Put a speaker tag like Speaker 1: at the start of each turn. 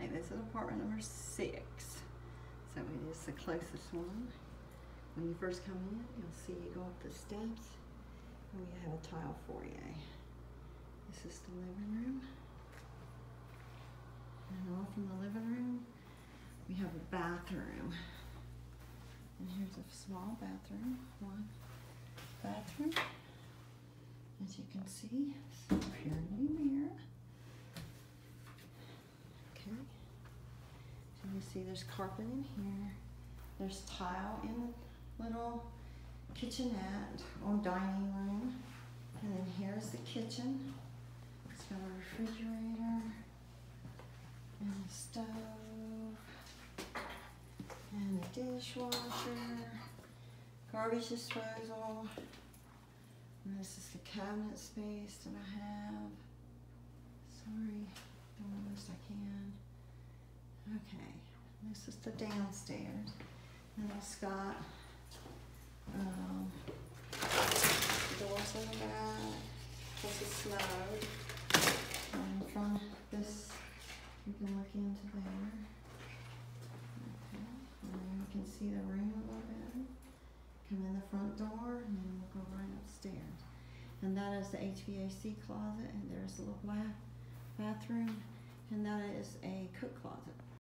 Speaker 1: Okay, this is apartment number 6. So it is the closest one. When you first come in, you'll see you go up the steps and we have a tile foyer. This is the living room. And off from the living room, we have a bathroom. And here's a small bathroom. One bathroom. As you can see, it's a purity mirror. Okay. So you see there's carpet in here. There's tile in the little kitchenette or dining room. And then here's the kitchen. It's got a refrigerator and a stove and a dishwasher, garbage disposal. And this is the cabinet space that I have. Sorry, doing the most I can. Okay, this is the downstairs. And it's got doors in the back. This is snowed. And from this, you can look into there. Okay, and then you can see the room a little bit. Come in the front door, and then we'll go right upstairs. And that is the HVAC closet, and there's a little black bathroom, and that is a cook closet.